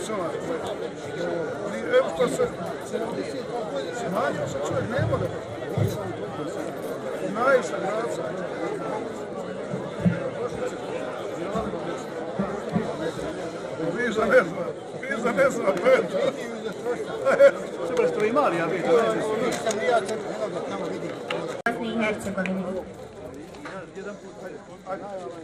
ovaj. Evo to se... Smanjio se čovjek, ne može. Najviše graca. Viza ne zna, peto. Super što imali, ja vidim. Nisam ja crkveno tamo vidim. Bosni i Hercegovini. Jedan put, ajde.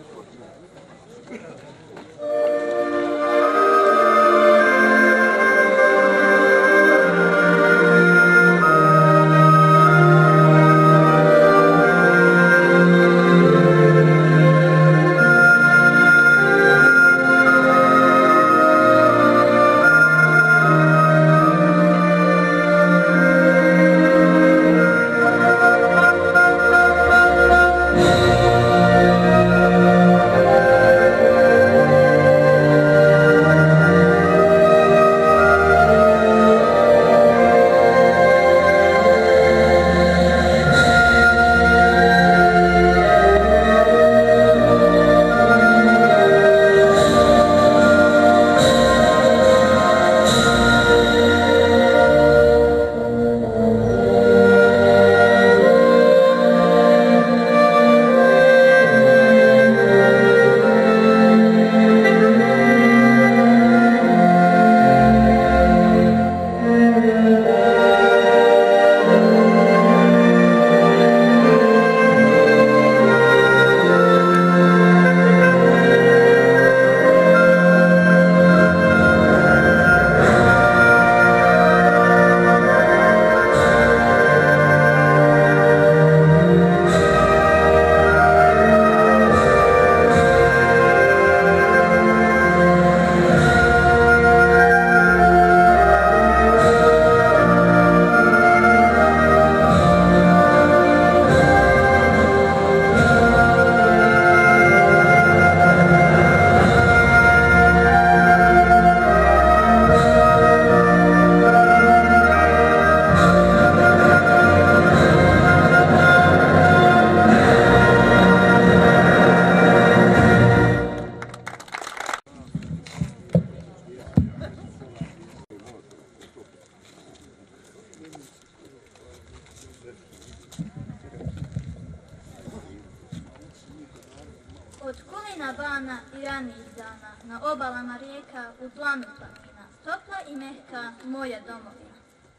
Od kulina bana i ranih dana, na obalama rijeka, u planu planina, topla i mehka moja domovina.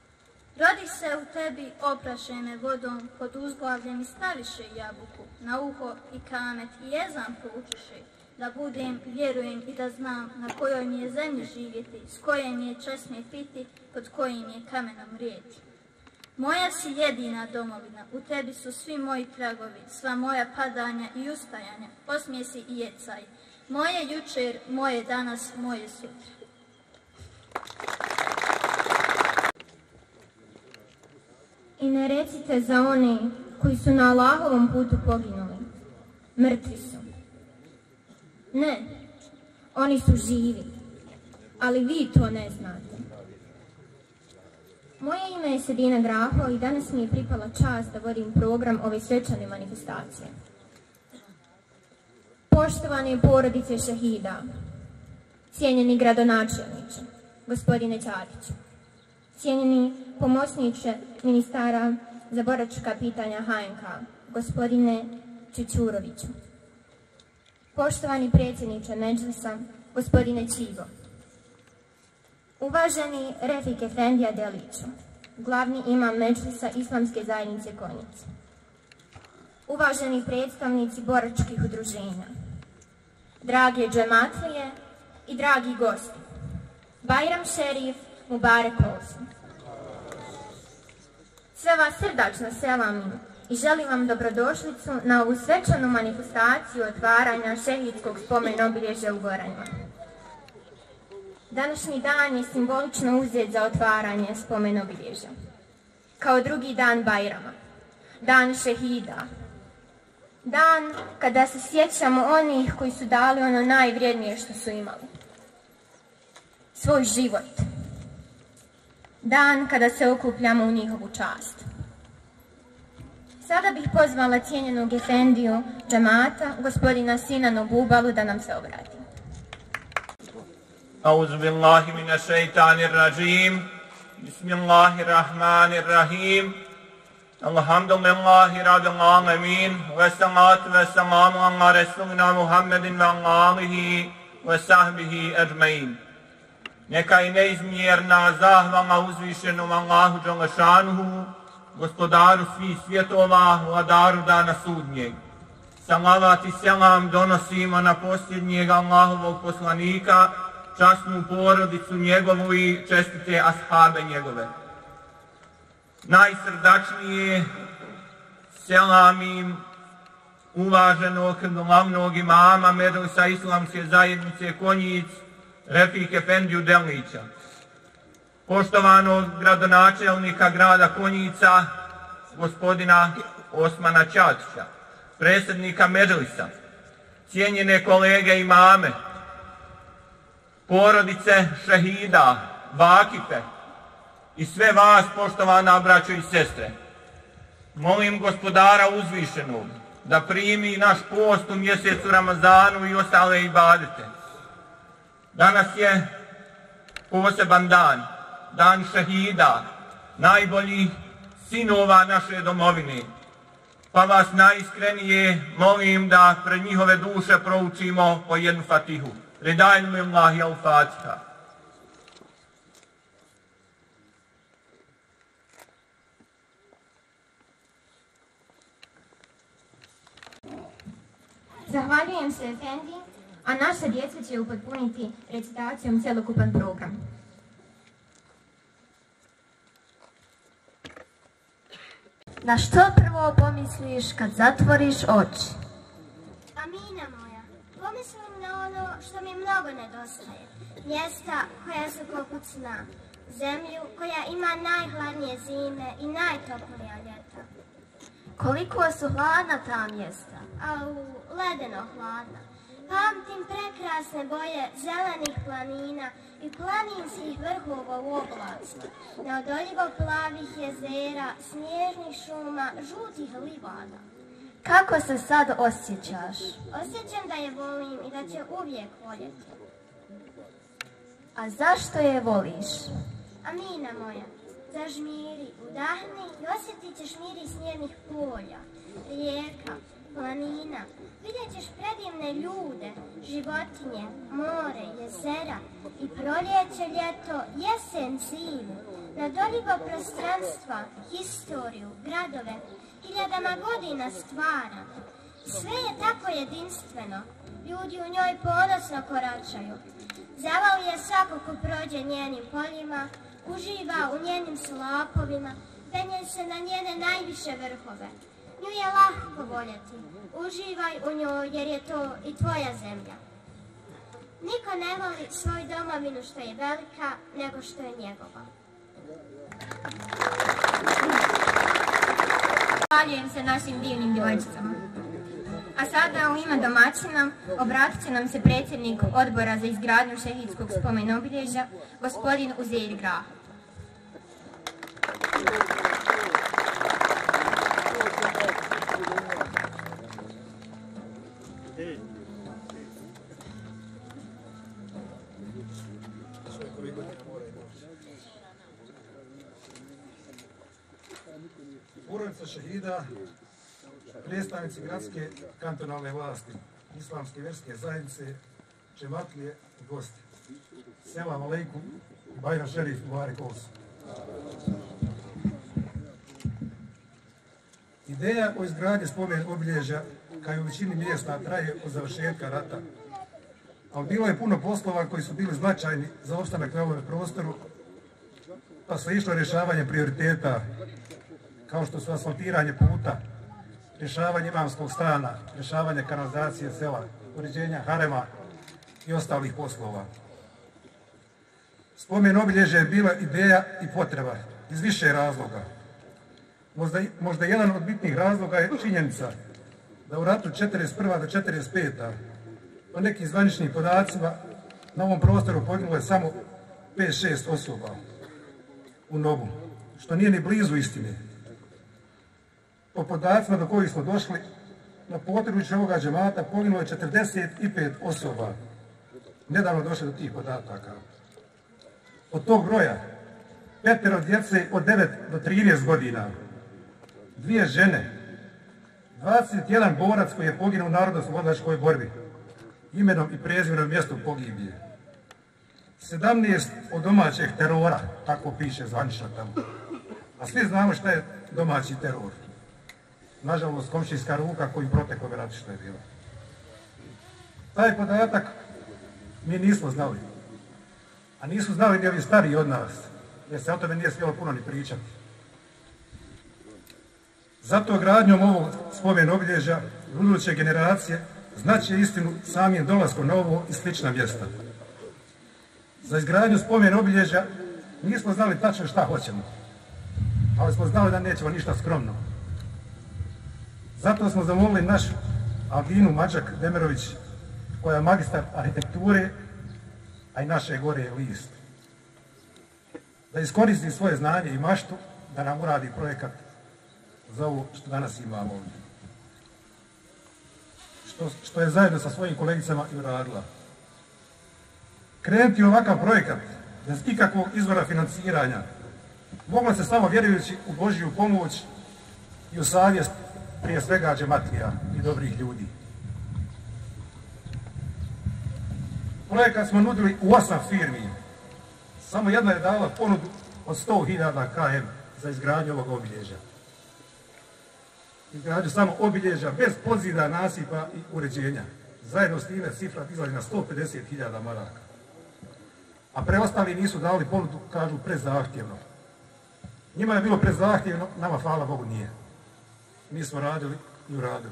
Rodi se u tebi oprašene vodom, pod uzglavljem i staviše jabuku, na uho i kamet i jezan poučiše, da budem, vjerujem i da znam na kojoj mi je zemlji živjeti, s koje mi je česme piti, pod kojim je kamenom rijeti. Moja si jedina domovina, u tebi su svi moji tragovi, sva moja padanja i ustajanja, osmijesi i jecaj. Moje jučer, moje danas, moje sutra. I ne recite za one koji su na Allahovom putu poginuli. Mrtvi su. Ne, oni su živi, ali vi to ne znate. Moje ime je Sedina Graho i danas mi je pripala čast da vodim program ove svečane manifestacije. Poštovane porodice šehida, cijenjeni gradonačelniče, gospodine Ćatiću, cijenjeni pomoćniče ministara za boračka pitanja HNK, gospodine Čučuroviću, poštovani predsjedniče Medžlisa, gospodine Čigo, uvaženi Refik Efendija Deliću, glavni imam Medžlisa Islamske zajednice Konjice, uvaženi predstavnici boračkih udruženja, drage džematlije i dragi gosti, Bajram Šerif, Mubarek olsun. Sve vas srdačno selamim i želim vam dobrodošlicu na ovu svečanu manifestaciju otvaranja šehidskog spomen obilježja u Goranima. Današnji dan je simbolično uzet za otvaranje spomen obilježja. Kao drugi dan Bajrama, dan šehida, dan kada se sjećamo onih koji su dali ono najvrijednije što su imali, svoj život. Dan kada se okupljamo u njihovu čast. Sada bih pozvala cijenjenog efendiju džemata, gospodina Sinanu Bubalu, da nam se obrati. أعوذ بالله من الشيطان الرجيم بسم الله الرحمن الرحيم الحمد لله رب العالمين والصلاة والسلام على رسولنا محمد وعلى آله وصحبه أجمعين. Neka je neizmjerna zahvala uzvišenom Allahu Đelešanuhu, gospodaru svih svjetova, vladaru dana sudnjeg. Salavat i selam donosimo na posljednjeg Allahovog poslanika, časnu porodicu njegovu i čestite ashabe njegove. Najsrdačnije selamim uvaženog glavnog imama Medresa Islamske zajednice Konjic, Refik Efendiju Delnića, poštovanog gradonačelnika grada Konjica, gospodina Osmana Čatića, predsjednika Medresa, cijenjene kolege imame, porodice šehida, vakife i sve vas, poštovana braćo i sestre. Molim gospodara uzvišenog da primi naš post u mjesecu Ramazanu i ostale ibadete. Danas je poseban dan, dan šehida, najboljih sinova naše domovine. Pa vas najiskrenije molim da pred njihove duše proučimo po jednu fatihu. Redajnu lillahi al-Fatiha. Zahvaljujem se Efendi, a naša djeca će upotpuniti recitacijom cjelokupan program. Na što prvo pomisliš kad zatvoriš oči? Amina moja, pomislim na ono što mi mnogo nedostaje. Mjesta koja su poput sna. Zemlju koja ima najhladnije zime i najtoplija ljeta. Koliko su hladna ta mjesta? Ledeno hladna. Pamtim prekrasne boje zelenih planina i planinskih vrhova u oblacima, neodoljivo plavih jezera, snježnih šuma, žutih livada. Kako se sad osjećaš? Osjećam da je volim i da će uvijek voljeti. A zašto je voliš? Amina moja, zažmiri, udahni i osjetit ćeš miris njenih polja, rijeka, planina. Vidjet ćeš predivne ljude, životinje, more, jezera i proljeće, ljeto, jesen, zimu, nadoljivo prostranstva, historiju, gradove, hiljadama godina stvarane. Sve je tako jedinstveno, ljudi u njoj ponosno koračaju. Zavali je svako ko prođe njenim poljima, uživa u njenim slapovima, penje se na njene najviše vrhove. Nju je lahko voljeti, uživaj u njoj jer je to i tvoja zemlja. Niko ne voli svoju domovinu što je velika, nego što je njegova. Zahvaljujem se našim divnim djevojčicama. A sada u ime domaćina obratit će nam se predsjednik odbora za izgradnju šehidskog spomen obilježja, gospodin Uzeir Grah. Porodica šehida, predstavnici gradske kantonalne vlasti, islamske vjerske zajednice, džematlije i gosti. Selam alejkum i Bajram šerif Mubarek olsun. Ideja o izgradnji spomen obilježja, kao i u većini mjesta, traje od završetka rata. Ali bilo je puno poslova koji su bili značajni za opstanak na ovom prostoru, pa se išlo rješavanje prioriteta, kao što su asfaltiranje puta, rješavanje imamskog stana, rješavanje kanalizacije sela, uređenja harema i ostalih poslova. Spomen obilježja je bila ideja i potreba iz više razloga. Možda jedan od bitnih razloga je činjenica da u ratu 1941. do 1945. po nekim zvaničnim podacima na ovom prostoru poginulo je samo 5-6 osoba u Nobu, što nije ni blizu istine. Po podacima do kojih smo došli, na području ovoga džemata poginulo je 45 osoba, nedavno došli do tih podataka. Od tog broja 5 djece od 9 do 13 godina, 2 žene, 21 borac koji je poginuo u narodno-oslobodilačkoj borbi, imenom i prezimenom mjestom pogibije, 17 od domaćeg terora, tako piše zvanično tamo. A svi znamo šta je domaći teror. Nažalost, komšijska ruka koju proteklo ratu što je bilo. Taj podatak mi nismo znali. A nisu znali ni ovi stariji od nas, jer se o tome nije smjelo puno ni pričati. Zato gradnjom ovog spomen obilježja buduće generacije znaće istinu samim dolaskom na ovo i slična mjesta. Za izgradnju spomen obilježja nismo znali tačno šta hoćemo, ali smo znali da nećemo ništa skromno. Zato smo zamolili našu Albinu Mađak-Demirović, koja je magistar arhitekture, a i naše gore je list, da iskoristi svoje znanje i maštu da nam uradi projekat za ovo što danas imamo ovdje. Što je zajedno sa svojim kolegicama i uradila. Krenuti ovakav projekat bez ikakvog izvora financiranja moglo se samo vjerujući u Božju pomoć i u savjest prije svega džematija i dobrih ljudi. Projekat smo nudili u 8 firmi. Samo jedna je dala ponudu od 100.000 km za izgradnju ovog obilježja. Izgradnju samo obilježja bez podzida, nasipa i uređenja. Zajedno s time cifra izlazi na 150.000 maraka. A preostali nisu dali ponudu, kažu, prezahtjevno. Njima je bilo prezahtjevno, nama hvala Bogu nije. Mi smo radili i uradili.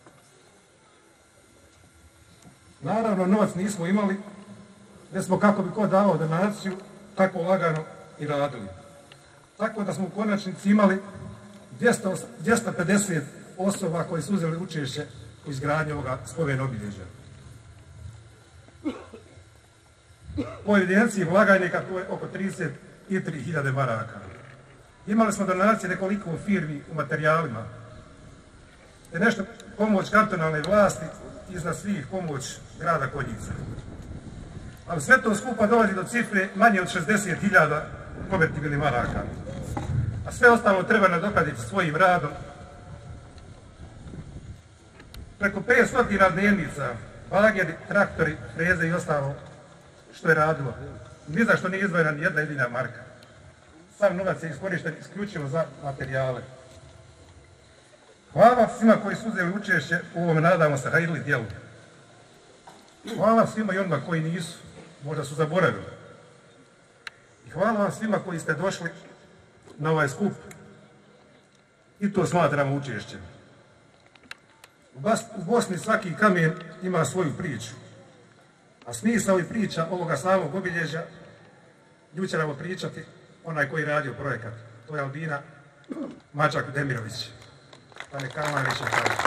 Naravno, novac nismo imali, gdje smo kako bi ko dao donaciju, tako lagano i radili. Tako da smo u konačnici imali 250 osoba koji su uzeli učešće u izgradnji ovoga spomen obilježja. Po evidenciji blagajnika to je oko 33.000 maraka. Imali smo donacije nekoliko firmi u materijalima, te nešto pomoć kantonalne vlasti, iznad svih pomoć grada Konjica. Ali sve to skupa dolazi do cifre manje od 60.000 konvertibilnih maraka. A sve ostalo treba nadoknaditi svojim radom. Preko 500 dnevnica, bageri, traktori, freze i ostalo što je radilo. Ni za što nije izdvojena ni jedna jedina marka. Sam novac je iskorišten isključivo za materijale. Hvala svima koji su uzeli učešće u ovom, nadamo se, hajrli dijelu. Hvala svima i onima koji nisu, možda su zaboravili. I hvala vam svima koji ste došli na ovaj skup. I to smatramo učešćem. U Bosni svaki kamen ima svoju priču. A smisao i priča ovoga samog obilježja, nju će nam pričati onaj koji je radio projekat. To je Albina Mađak-Demirović. Pa neka vam više kaže.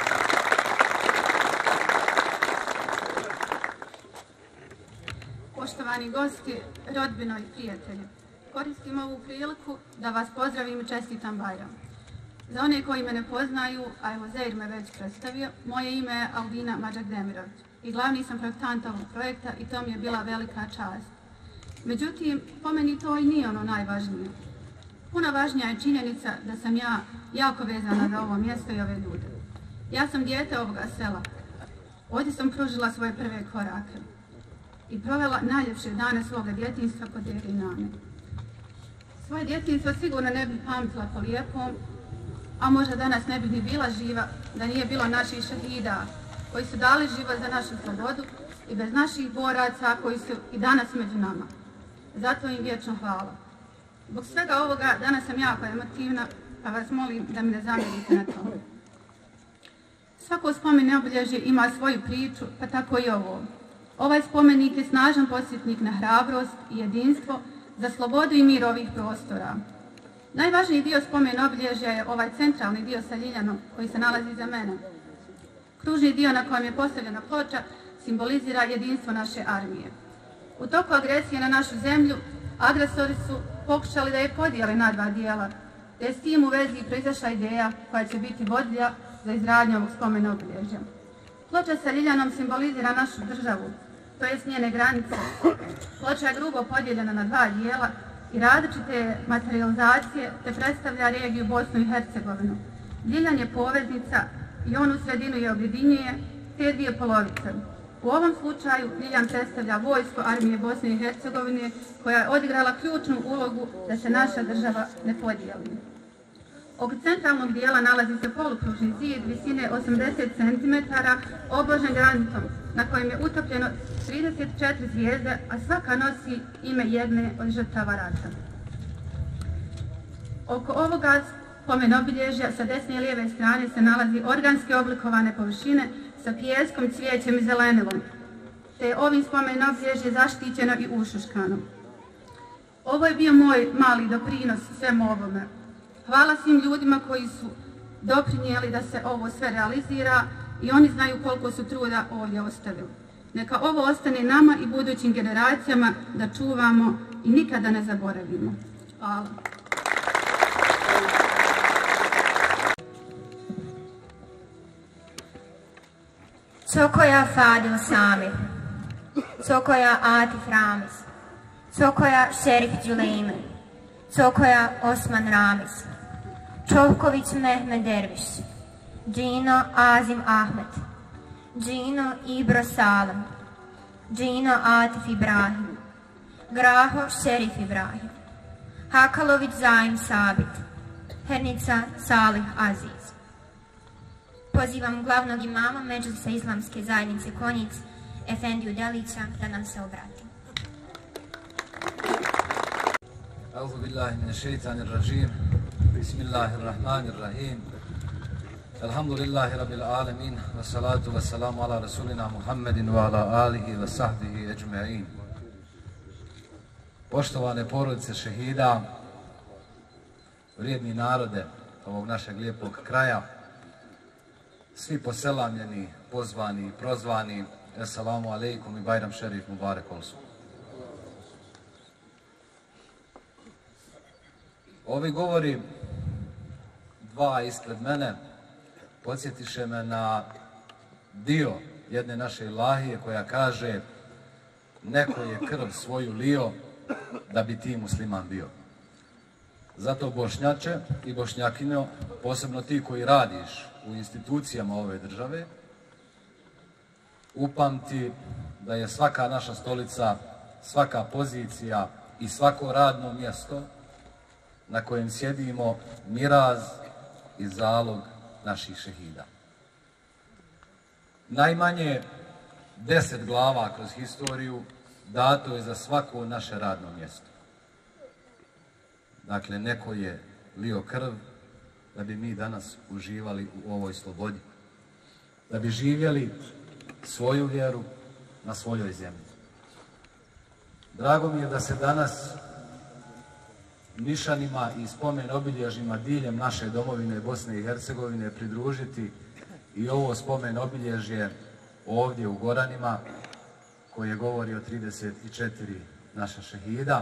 Poštovani gosti, rodbino i prijatelji, koristim ovu priliku da vas pozdravim i čestitam Bajram. Za one koji me ne poznaju, a evo Zeir me već predstavio, moje ime je Albina Mađak-Demirović i glavni sam projektant ovog projekta i to mi je bila velika čast. Međutim, po meni to i nije ono najvažnije. Puno važnija je činjenica da sam ja jako vezana za ovo mjesto i ove ljude. Ja sam dijete ovoga sela. Ovdje sam pružila svoje prve korake i provela najljepše dane svoga djetinjstva kod djede i nane. Svoje djetinjstvo sigurno ne bi pamtila po lijepom, a možda danas ne bi ni bila živa da nije bilo naših šehida koji su dali život za našu slobodu i bez naših boraca koji su i danas među nama. Zato im vječno hvala. Zbog svega ovoga danas sam jako emotivna, pa vas molim da mi ne zamjerite na tome. Svako spomen obilježje ima svoju priču, pa tako i ovo. Ovaj spomenik je snažan podsjetnik na hrabrost i jedinstvo za slobodu i mir ovih prostora. Najvažniji dio spomen obilježja je ovaj centralni dio sa ljiljanom koji se nalazi iza mene. Kružni dio na kojem je postavljena ploča simbolizira jedinstvo naše armije. U toku agresije na našu zemlju agresori su pokušali da je podijele na dva dijela, te je s tim u vezi proizašla ideja koja će biti vodilja za izgradnju ovog spomena obilježja. Ploča sa ljiljanom simbolizira našu državu, to jest njene granice. Ploča je grubo podijeljena na dva dijela i različite materializacije te predstavlja regiju Bosnu i Hercegovinu. Diljan je poveznica i on u sredinu je objedinjuje te dvije polovice. U ovom slučaju Diljan predstavlja vojsko armije Bosne i Hercegovine koja je odigrala ključnu ulogu da se naša država ne podijeli. Oko centralnog dijela nalazi se polukružni zid visine 80 cm obložen granitom na kojem je utopljeno 34 zvijezde, a svaka nosi ime jedne od žrtava rata. Oko ovoga spomen obilježja sa desne i lijeve strane se nalazi organski oblikovane površine sa pijeskom, cvijećem i zelenivom, te je ovim spomen obilježje zaštićeno i ušuškano. Ovo je bio moj mali doprinos svemu ovome. Hvala svim ljudima koji su doprinijeli da se ovo sve realizira i oni znaju koliko su truda ovdje ostavili. Neka ovo ostane nama i budućim generacijama da čuvamo i nikada ne zaboravimo. Hvala. Cokoja Fadil Samir, Cokoja Atif Ramiz, Cokoja Šerif Đulejman, Cokoja Osman Ramiz, Čovković Mehmed Derviš, Džino Azim Ahmed, Džino Ibro Salam, Džino Atif Ibrahim, Graho Šerif Ibrahim, Hakalović Zaim Sabit, Hernica Salih Aziz. Pozivam glavnog imama Medžlisa Islamske zajednice Konjic, Efendiju Delića, da nam se obrati. Auzu billahi minash shaitanir rajim. Bismillahirrahmanirrahim. Alhamdulillahi rabbil alamin. Wassalatu wassalamu ala rasulina Muhammedin wa ala alihi wa sahbihi ajma'in. Poštovane porodice šehida, vrijedni narode ovog našeg lijepog kraja, svi poselamljeni, pozvani i prozvani, assalamu alaikum i Bajram Šerif Mubarek olsu. Ovi govori, dva ispred mene, podsjetiše me na dio jedne naše ilahije koja kaže: neko je krv svoju lio da bi ti musliman bio. Zato Bošnjače i Bošnjakinjo, posebno ti koji radiš u institucijama ove države, upamti da je svaka naša stolica, svaka pozicija i svako radno mjesto na kojem sjedimo miraz i zalog naših šehida. Najmanje 10 glava kroz historiju dato je za svako naše radno mjesto. Dakle, neko je lio krv da bi mi danas uživali u ovoj slobodi, da bi živjeli svoju vjeru na svojoj zemlji. Drago mi je da se danas nišanima i spomen obilježjima diljem naše domovine Bosne i Hercegovine pridružiti i ovo spomen obilježje ovdje u Goranima, koje govori o 34 naša šehida,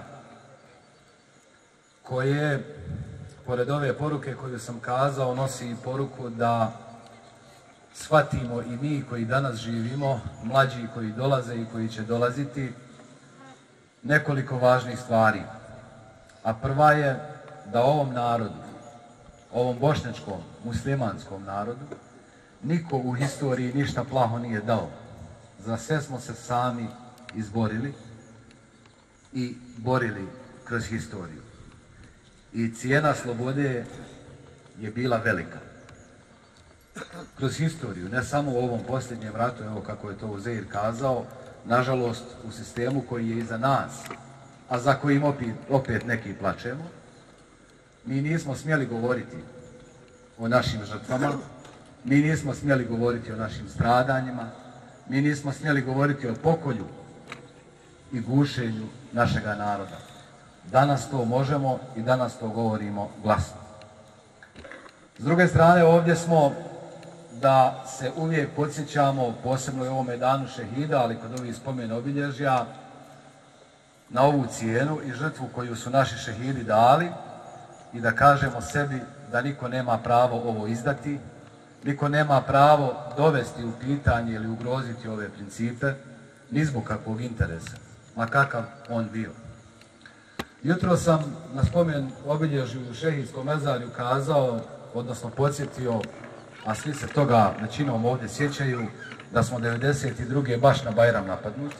koje, pored ove poruke koju sam kazao, nosi i poruku da shvatimo i mi koji danas živimo, mlađi koji dolaze i koji će dolaziti, nekoliko važnih stvari. A prva je da ovom narodu, ovom bošnjačkom, muslimanskom narodu, niko u historiji ništa plaho nije dao. Za sve smo se sami izborili i borili kroz historiju. I cijena slobode je bila velika. Kroz historiju, ne samo u ovom posljednjem ratu, evo kako je to Uzeir kazao, nažalost u sistemu koji je iza nas, a za kojim opet neki plačemo, mi nismo smjeli govoriti o našim žrtvama, mi nismo smjeli govoriti o našim stradanjima, mi nismo smjeli govoriti o pokolju i gušenju našega naroda. Danas to možemo i danas to govorimo glasno. S druge strane, ovdje smo da se uvijek podsjećamo, posebno u ovome danu šehida, ali kod ovih spomen obilježja, na ovu cijenu i žrtvu koju su naši šehidi dali i da kažemo sebi da niko nema pravo ovo izdati, niko nema pravo dovesti u pitanje ili ugroziti ove principe, ni zbog kakvog interesa, ma kakav on bio. Jutro sam na spomen obilježju u šehidskom mezarju kazao, odnosno podsjetio, a svi se toga većinom ovdje sjećaju, da smo 92. baš na Bajram napadnuti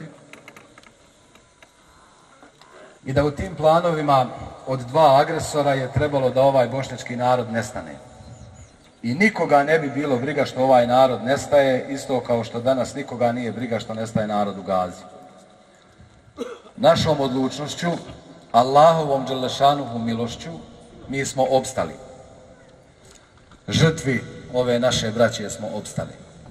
i da u tim planovima od 2 agresora je trebalo da ovaj bošnjački narod nestane. I nikoga ne bi bilo briga što ovaj narod nestaje, isto kao što danas nikoga nije briga što nestaje narod u Gazi. Našom odlučnošću, Allahovom dželešanuhu milošću, mi smo opstali. Žrtvi ove naše braće smo opstali.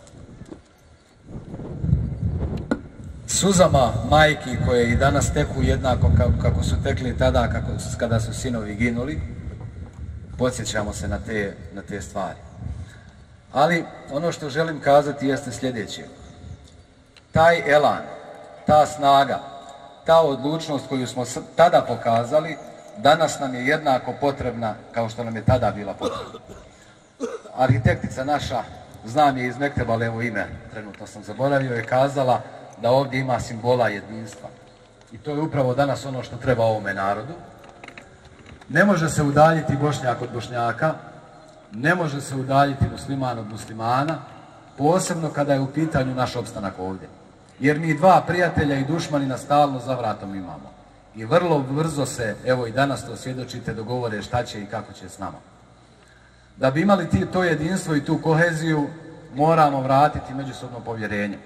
Suzama majki koje i danas teku jednako kako su tekli tada kada su sinovi ginuli, podsjećamo se na te stvari. Ali ono što želim kazati jeste sljedeće. Taj elan, ta snaga, ta odlučnost koju smo tada pokazali, danas nam je jednako potrebna kao što nam je tada bila potrebna. Arhitektica naša, znam je iz Mekteba, ali evo ime, trenutno sam zaboravio, je kazala da ovdje ima simbola jedinstva. I to je upravo danas ono što treba ovome narodu. Ne može se udaljiti Bošnjak od Bošnjaka, ne može se udaljiti musliman od muslimana, posebno kada je u pitanju naš opstanak ovdje. Jer mi 2 prijatelja i dušmanina stalno za vratom imamo. I vrlo brzo se, evo i danas to svjedočite, dogovore šta će i kako će s nama. Da bi imali to jedinstvo i tu koheziju, moramo vratiti međusobno povjerenje.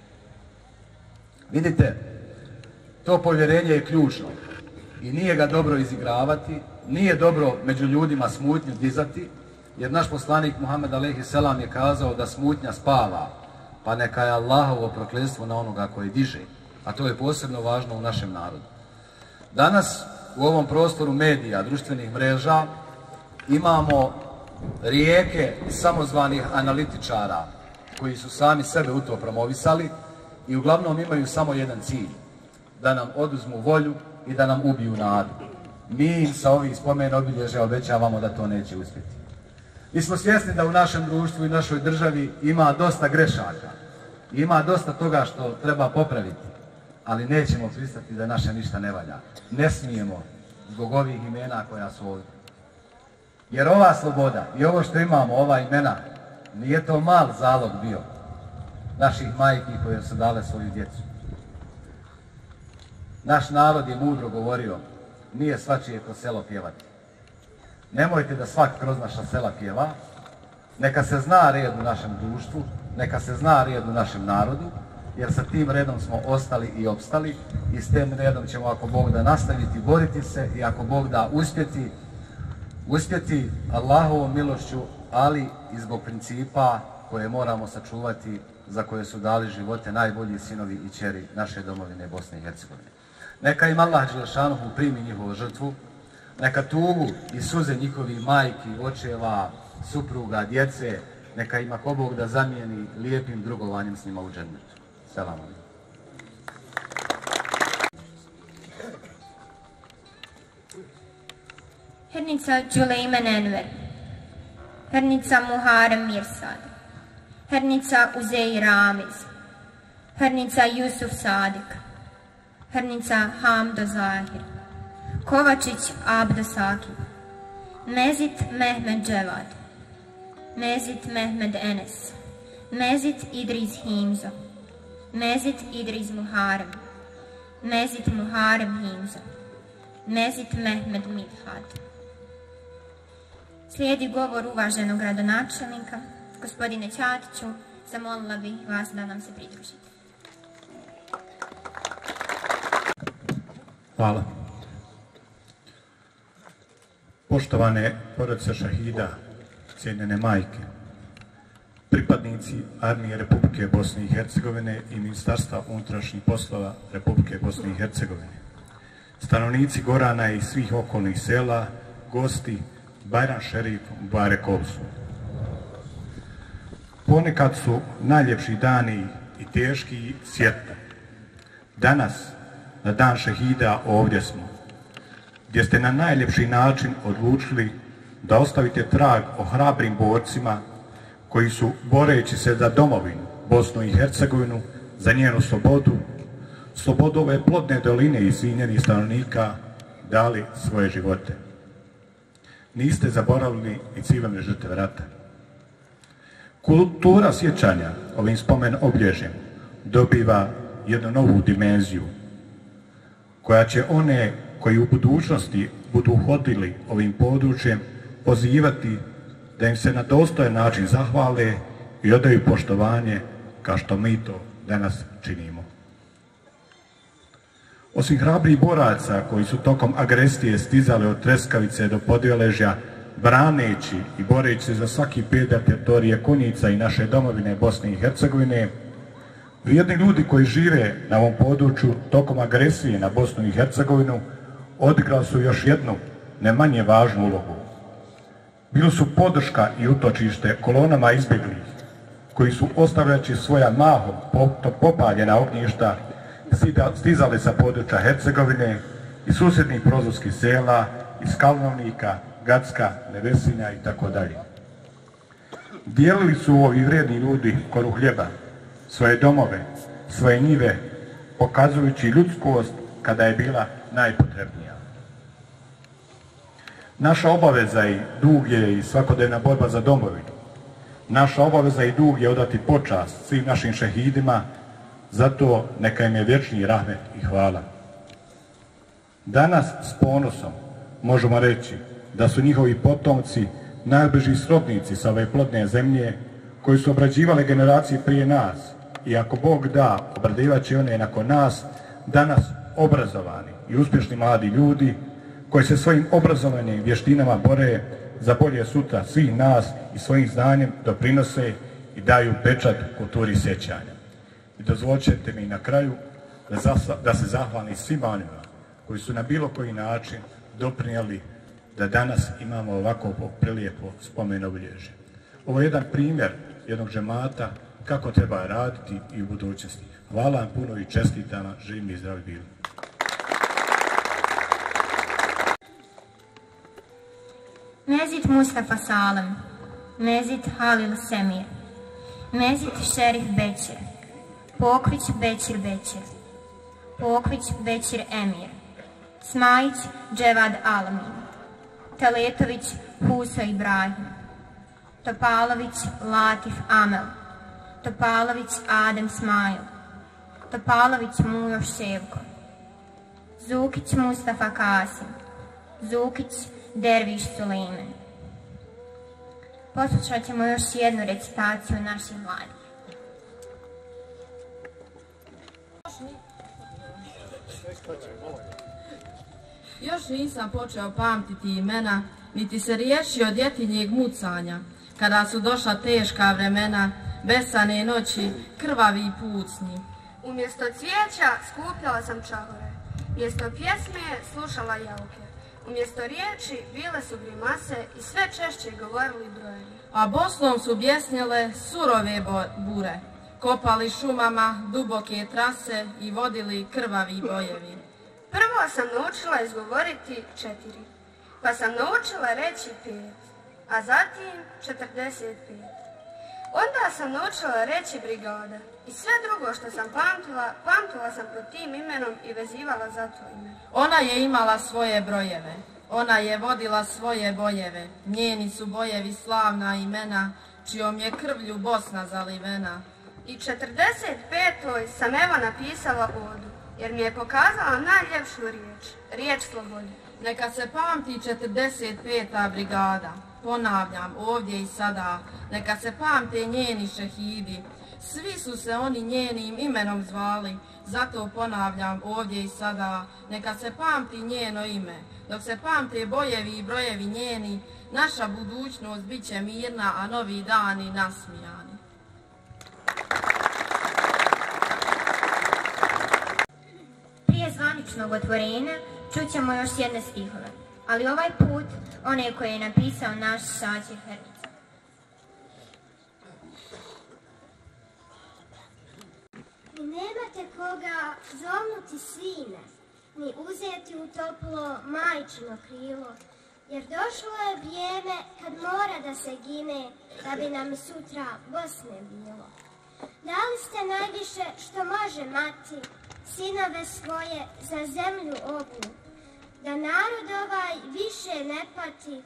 Vidite, to povjerenje je ključno i nije ga dobro izigravati, nije dobro među ljudima smutnju dizati, jer naš poslanik Muhammed a.s. je kazao da smutnja spava, pa neka je Allahovo prokletstvo na onoga koji diže, a to je posebno važno u našem narodu. Danas u ovom prostoru medija, društvenih mreža, imamo rijeke samozvanih analitičara koji su sami sebe u to promovisali i uglavnom imaju samo jedan cilj, da nam oduzmu volju i da nam ubiju nadu. Mi im sa ovih spomen obilježja obećavamo da to neće uspjeti. Mi smo svjesni da u našem društvu i našoj državi ima dosta grešaka, ima dosta toga što treba popraviti, ali nećemo pristati da naše ništa ne valja. Ne smijemo zbog ovih imena koja su ovdje. Jer ova sloboda i ovo što imamo, ova imena, nije to mal zalog bio naših majki koje su dale svoju djecu. Naš narod je mudro govorio, nije svačije kroz selo pjevati. Nemojte da svak kroz naša sela pjeva, neka se zna red u našem društvu, neka se zna red u našem narodu, jer sa tim redom smo ostali i opstali i s tim redom ćemo, ako Bog da, nastaviti boriti se i ako Bog da uspjeti Allahovom milošću, ali i zbog principa koje moramo sačuvati, za koje su dali živote najbolji sinovi i kćeri naše domovine Bosne i Hercegovine. Neka im Allah dželešanuhu primi njihovu žrtvu, neka tugu i suze njihovih majki, očeva, supruga, djece, neka im ako Bog da zamijeni lijepim drugovanjem s njima u džennetu. Selam alejkum. Hernica Đulejmen Enver, Hernica Muharem Mirsad, Hernica Uzej Ramiz, Hernica Jusuf Sadik, Hernica Hamdo Zahir, Kovačić Abdo Sakib, Mezit Mehmed Dževad, Mezit Mehmed Enes, Mezit Idris Himzo, Mezit Idris Muharem, Mezit Muharem Himzo, Mezit Mehmed Midhat. Slijedi govor uvaženog gradonačelnika. Gospodine Ćatiću, zamolila bih vas da nam se pridružite. Hvala. Poštovane porodice šahida, cijenjene majke, pripadnici Armije Republike Bosne i Hercegovine i Ministarstva unutrašnjih poslova Republike Bosne i Hercegovine, stanovnici Gorana i svih okolnih sela, gosti, Bajram Šerif, Mubarek Olsu. Ponekad su najljepši dani i teški i sjetni. Danas, na dan šehida, ovdje smo, gdje ste na najljepši način odlučili da ostavite trag o hrabrim borcima koji su, boreći se za domovinu, Bosnu i Hercegovinu, za njenu slobodu, slobodu ove plodne doline i svih njenih stanovnika dali svoje živote. Niste zaboravili i civilne žrtve rata. Kultura sjećanja ovim spomen obilježjem dobiva jednu novu dimenziju koja će one koji u budućnosti budu hodili ovim područjem pozivati da im se na dostojan način zahvale i odaju poštovanje kao što mi to danas činimo. Osim hrabrih boraca koji su tokom agresije stizali od Treskavice do Podjeležja, braneći i boreći se za svaki pedalj teritorije Konjica i naše domovine Bosne i Hercegovine, vrijedni ljudi koji žive na ovom području tokom agresije na Bosnu i Hercegovinu odigrali su još jednu, ne manje važnu ulogu. Bili su podrška i utočište kolonama izbjeglih, koji su ostavljajući svoja mahom popaljena ognjišta stizali sa područja Hercegovine i susjednih prozorskih sela, iz Kalnovnika, Gacka, Nevesinja i tako dalje. Dijelili su ovi vrijedni ljudi koru hljeba, svoje domove, svoje njive, pokazujući ljudskost kada je bila najpotrebnija. Naša obaveza i dug je i svakodnevna borba za domovinu. Naša obaveza i dug je odati počast svim našim šehidima, zato neka im je vječni rahmet i hvala. Danas s ponosom možemo reći da su njihovi potomci najbliži srodnici sa ove plodne zemlje koji su obrađivale generacije prije nas i ako Bog da, obradivat će one nakon nas, danas obrazovani i uspješni mladi ljudi koji se svojim obrazovanjem i vještinama bore za bolje sutra svih nas i svojim znanjem doprinose i daju pečat kulturi sjećanja. I dozvolite mi na kraju da se zahvalim svima onima koji su na bilo koji način doprinijeli da danas imamo ovako prelijepo spomen obilježje. Ovo je jedan primjer jednog džemata kako treba raditi i u budućnosti. Hvala vam puno i čestitam, živim i zdravi bili. Mezit Mustafa Salem, Mezit Halil Semir, Mezit Šerif Bećir, Pokvić Bećir Bećir, Pokvić Bećir Emir, Smajić Dževad Alamin, Teletović Huso Ibrahim, Topalović Latif Amel, Topalović Adem Smajl, Topalović Mujo Ševko, Zukić Mustafa Kasim, Zukić Derviš Sulejman. Poslušat ćemo još jednu recitaciju naših mladih. Još nisam počeo pamtiti imena, niti se riješio djetinjeg mucanja, kada su došla teška vremena, besane noći, krvavi pucnji. Umjesto cvijeća skupljala sam čahore, umjesto pjesme slušala jauke, umjesto riječi bile su grimase i sve češće govorili brojevi. A Bosnom su bjesnjele surove bure, kopali šumama duboke trase i vodili krvavi bojevi. Prvo sam naučila izgovoriti 4, pa sam naučila reći 5, a zatim 45. Onda sam naučila reći brigada i sve drugo što sam pamtila sam pod tim imenom i vezivala za to ime. Ona je imala svoje brojeve, ona je vodila svoje bojeve, njeni su bojevi slavna imena, čijom je krvlju Bosna zalivena. I 45. sam evo napisala odu, jer mi je pokazala najljepšu riječ slobode. Neka se pamti 45. brigada, ponavljam ovdje i sada, neka se pamte njeni šehidi, svi su se oni njenim imenom zvali, zato ponavljam ovdje i sada, neka se pamti njeno ime, dok se pamte bojevi i brojevi njeni, naša budućnost bit će mirna, a novi dani nasmijani. Prije zvaničnog otvorenja čućemo još jedne stihove, ali ovaj put one koje je napisao naš Šačir Hernica. Ni nemate koga zovnuti sine, ni uzeti u toplo majčino krilo, jer došlo je vrijeme kad mora da se gine, da bi nam sutra Bosne bilo. Dali ste najviše što može mati, sinove svoje za zemlju obu, da narod ovaj više ne pati,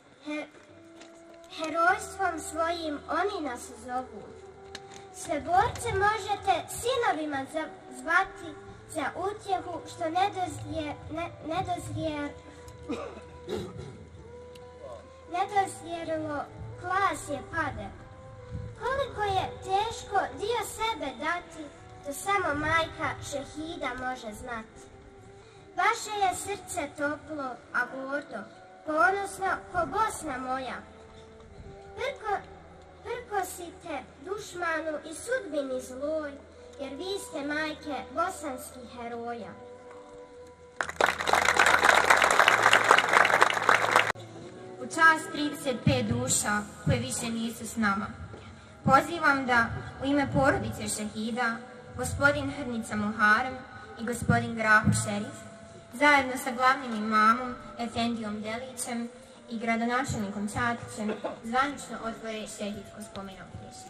herojstvom svojim oni nas zovu. Sve borce možete sinovima zvati za utjehu što nedozvjerilo klasje pade. Koliko je teško dio sebe dati, to samo majka šehida može znati. Vaše je srce toplo, a gordo, ponosno ko Bosna moja. Prkosite dušmanu i sudbini zloj, jer vi ste majke bosanskih heroja. U čast 35 duša koje više nisu s nama, pozivam da u ime porodice šehida, gospodin Hrnica Muharem i gospodin Graho Šerif, zajedno sa glavnim imamom Efendijom Delićem i gradonačelnikom Čatićem, zvanično otvore šehidsko spomen-obilježje.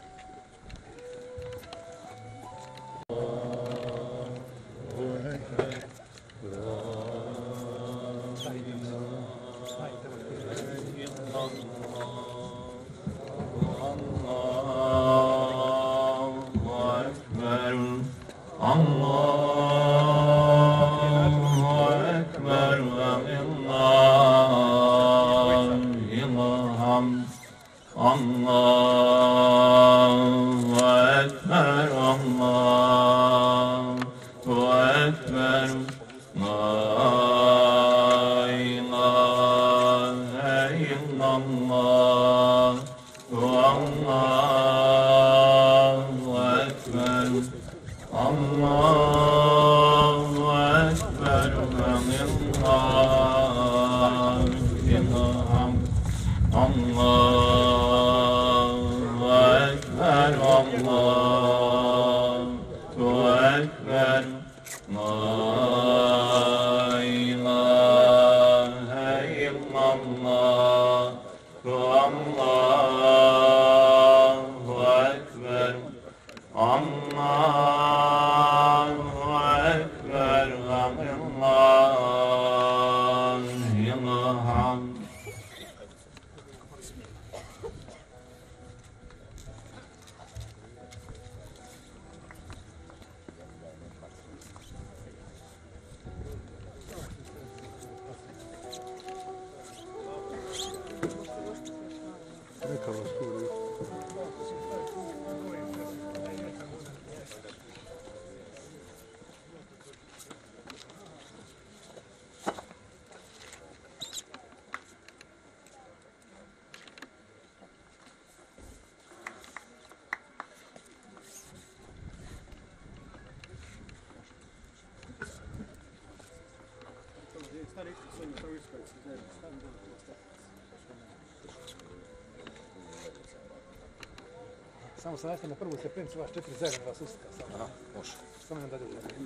Samo se nastavim na prvu stepenicu, vaš 4 zajedno vas ustika. Aha, može. Samo nam dalje uzeti.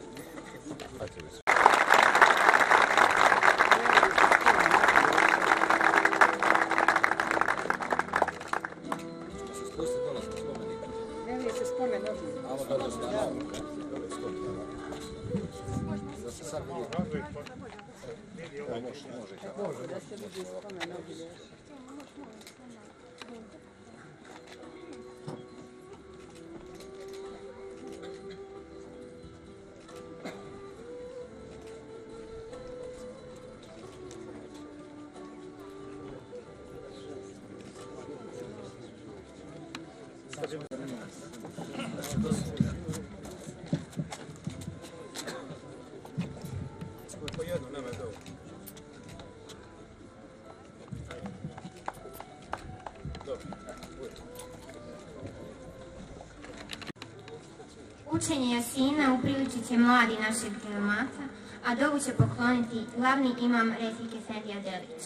Hajde vi. Spusti dole sa spomenika. Ne li se spomen ovdje? Alo, dole sa spomenika. Dole spomenika. Da se sad vidi. Može. Da se vidi spomen ovdje. Učenje Jasina upriličit će mladi našeg džemata, a dovu će pokloniti glavni imam Refik Efendija Delić.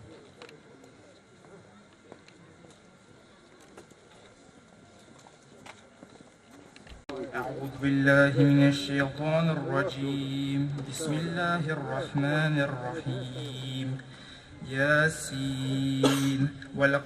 أعوذ بالله من الشيطان الرجيم بسم الله الرحمن الرحيم ياسين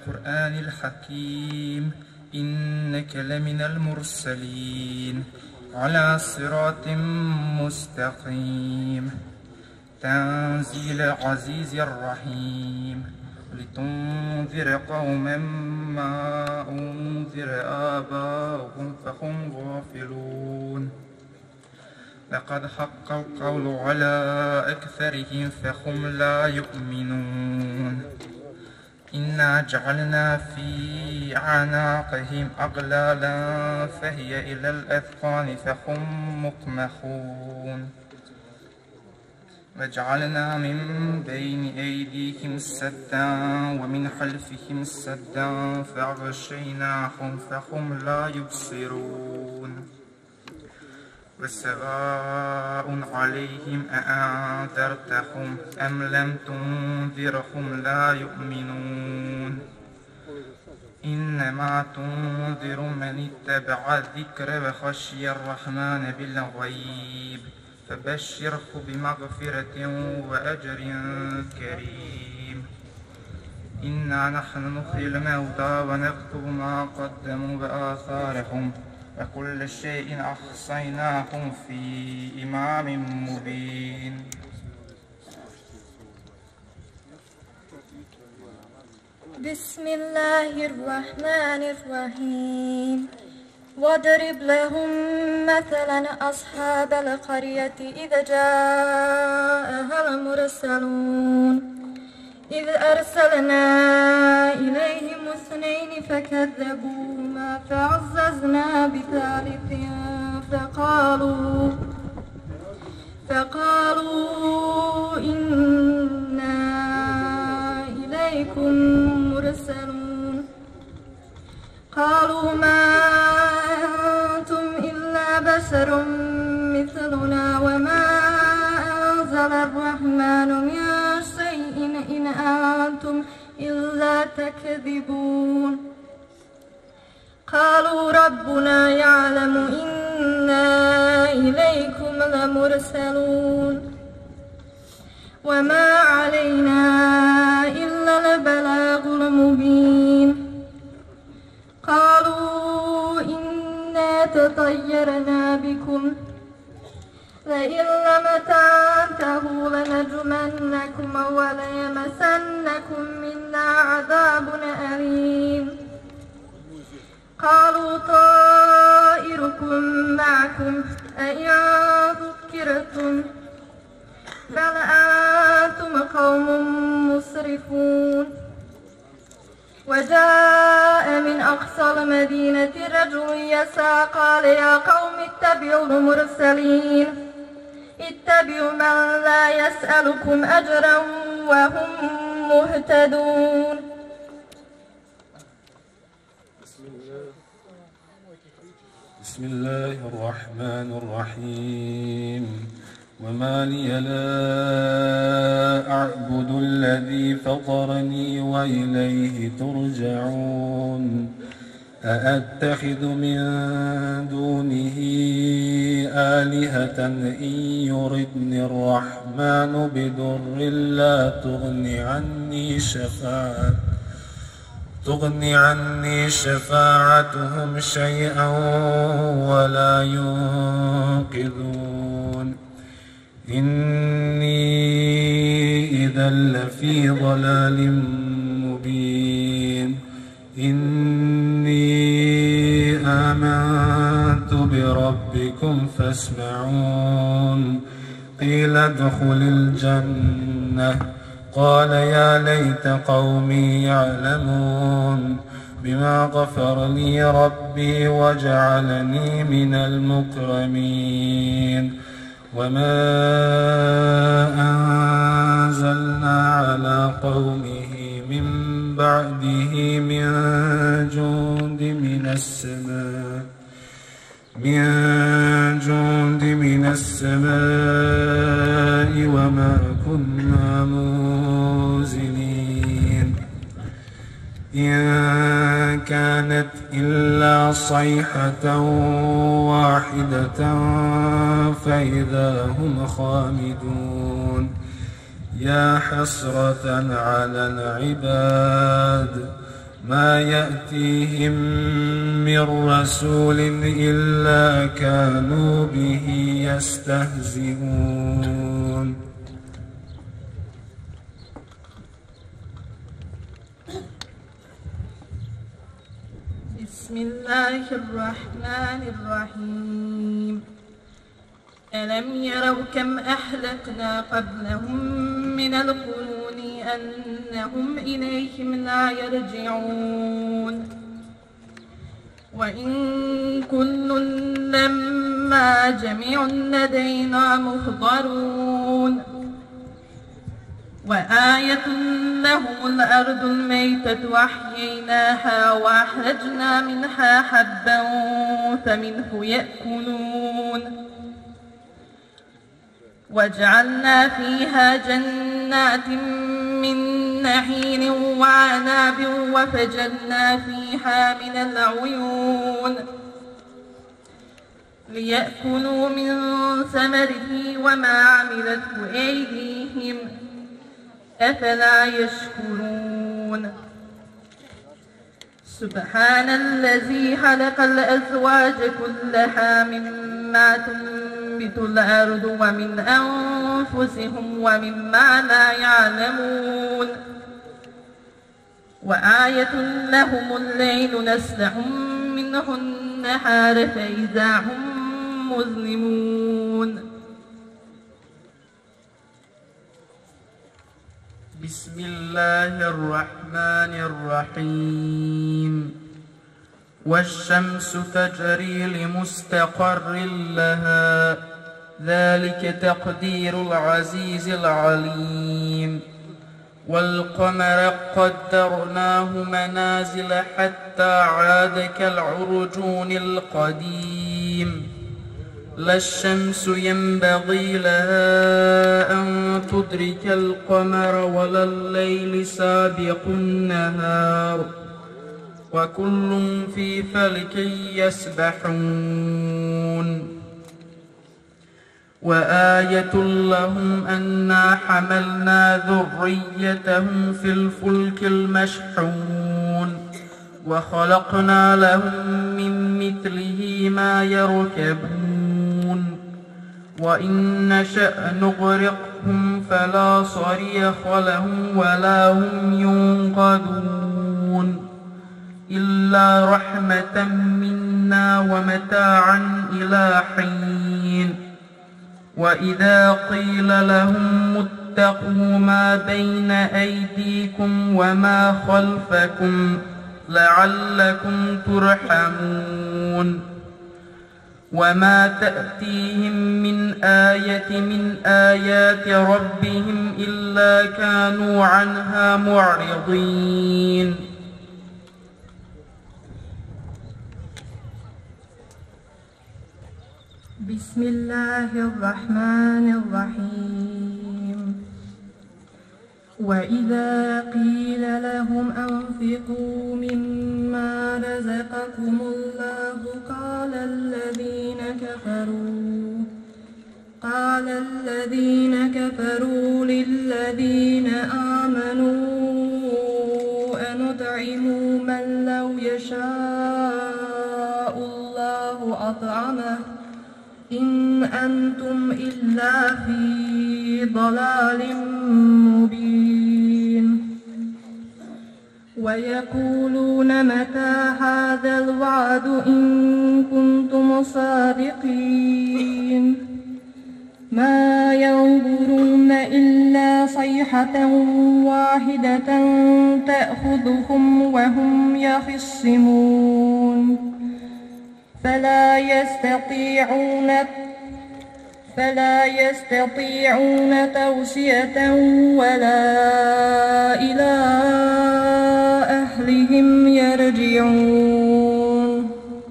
والقرآن الحكيم إنك لمن المرسلين على صراط مستقيم تنزيل العزيز الرحيم لتنذر قوما ما أنذر آباؤهم فهم غافلون لقد حق القول على أكثرهم فهم لا يؤمنون إنا جعلنا في أعناقهم أغلالا فهي إلى الأذقان فهم مقمحون وجعلنا من بين أيديهم سدا ومن خلفهم سدا فأغشيناهم فهم لا يبصرون وسواء عليهم أأنذرتهم أم لم تنذرهم لا يؤمنون إنما تنذر من اتبع الذكر وخشي الرحمن بالغيب فبشره بمغفرة وأجر كريم إنا نحن نحيي الموتى ونكتب ما قدموا وآثارهم وكل شيء أحصيناه في إمام مبين بسم الله الرحمن الرحيم واضرب لهم مثلا أصحاب القرية إذ جاءها المرسلون إذ أرسلنا إليهم اثنين فكذبوهما فعززنا بثالث فقالوا إنا إليكم مرسلون قالوا ما أنتم إلا بشر مثلنا وما أنزل الرحمن من شيء إن أنتم إلا تكذبون قالوا ربنا يعلم إنا إليكم لمرسلون وما علينا إلا البلاغ المبين قالوا إنا تطيرنا بكم لئن لم تنتهوا لنرجمنكم وليمسنكم منا عذاب أليم قالوا طائركم معكم أئن ذكرتم بل أنتم قوم مسرفون وجاء من أقصى المدينة رجل يسعى قال يا قوم اتبعوا المرسلين اتبعوا من لا يسألكم أجرا وهم مهتدون بسم الله الرحمن الرحيم وما لي لا أعبد الذي فطرني وإليه ترجعون أأتخذ من دونه آلهة إن يردني الرحمن بضر لا تغني عني شفاعتهم شيئا ولا ينقذون إني إذا لفي ضلال مبين إني آمنت بربكم فاسمعون قيل ادخل الجنة قال يا ليت قومي يعلمون بما غفر لي ربي وجعلني من المكرمين وما أنزلنا على قومه من بعده من جند من السماء وما كنا منزلين إن كانت إلا صيحة واحدة فإذا هم خامدون يا حسرة على العباد ما يأتيهم من رسول إلا كانوا به يستهزئون بسم الله الرحمن الرحيم ألم يروا كم أهلكنا قبلهم من القرون أنهم إليهم لا يرجعون وإن كل لما جميع لدينا محضرون وآية لهم الأرض الميتة وأحييناها وأخرجنا منها حبا فمنه يأكلون وجعلنا فيها جنات من نخيل وعناب وفجرنا فيها من العيون ليأكلوا من ثمره وما عملته أيديهم أفلا يشكرون سبحان الذي خلق الأزواج كلها مما تنبت الأرض ومن أنفسهم ومما لا يعلمون وآية لهم الليل نسلخ منه النهار فإذا هم مظلمون بسم الله الرحمن الرحيم والشمس تجري لمستقر لها ذلك تقدير العزيز العليم والقمر قدرناه منازل حتى عاد كالعرجون القديم لا الشمس ينبغي لها أن تدرك القمر ولا الليل سابق النهار وكل في فلك يسبحون وآية لهم أنا حملنا ذريتهم في الفلك المشحون وخلقنا لهم من مثله ما يركبون وإن نشأ نغرقهم فلا صريخ لهم ولا هم ينقذون إلا رحمة منا ومتاعا إلى حين وإذا قيل لهم اتقوا ما بين أيديكم وما خلفكم لعلكم ترحمون وما تأتيهم من آية من آيات ربهم إلا كانوا عنها معرضين بسم الله الرحمن الرحيم وإذا قيل لهم أنفقوا مما رزقكم الله قال الذين كفروا للذين آمنوا أنطعم من لو يشاء الله أطعمه إن أنتم إلا في ضلال مبين ويقولون متى هذا الوعد إن كنتم صادقين ما ينظرون إلا صيحة واحدة تأخذهم وهم يخصمون فلا يستطيعون توصية ولا إلى أهلهم يرجعون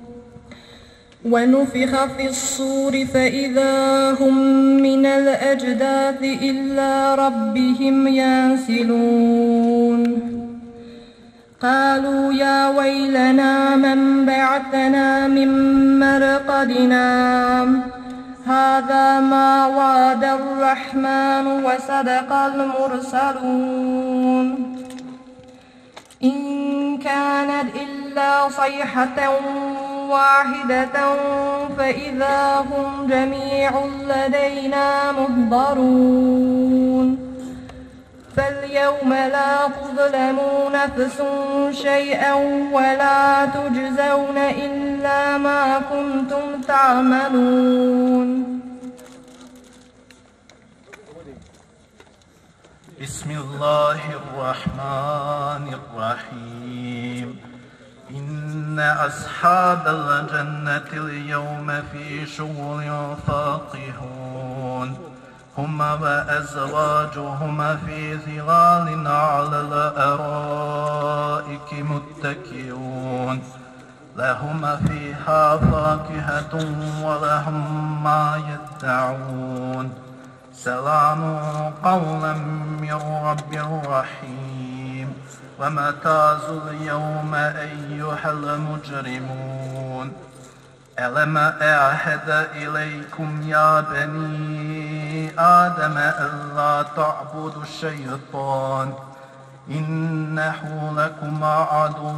ونفخ في الصور فإذا هم من الأجداث إلى ربهم ينسلون قالوا يا ويلنا من بعثنا من مرقدنا هذا ما وعد الرحمن وصدق المرسلون إن كانت إلا صيحة واحدة فإذا هم جميع لدينا محضرون فاليوم لا تظلم نفس شيئا ولا تجزون إلا ما كنتم تعملون. بسم الله الرحمن الرحيم. إن أصحاب الجنة اليوم في شغل فاقهون هم وأزواجهم في ظلال على الأرائك متكئون لهم فيها فاكهة ولهم ما يدعون سلام قولا من رب رحيم. وامتازوا اليوم أيها المجرمون ألم أعهد إليكم يا بني آدم ألا تعبدوا الشيطان إنه لكم عدو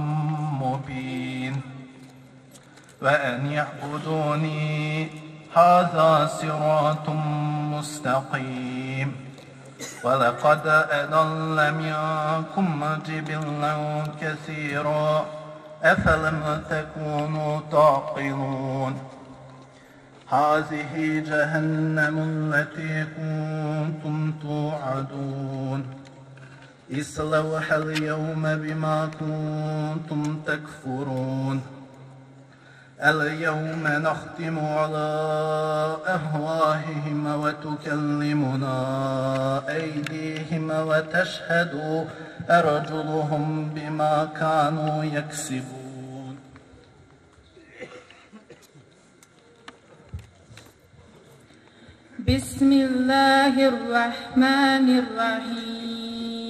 مبين وأن يعبدوني هذا صراط مستقيم. ولقد أضل منكم جبلا كثيرا أفلم تكونوا تعقلون. هذه جهنم التي كنتم توعدون اصلوها اليوم بما كنتم تكفرون. اليوم نختم على أفواههم وتكلمنا أيديهم وتشهد أرجلهم بما كانوا يكسبون. بسم الله الرحمن الرحيم.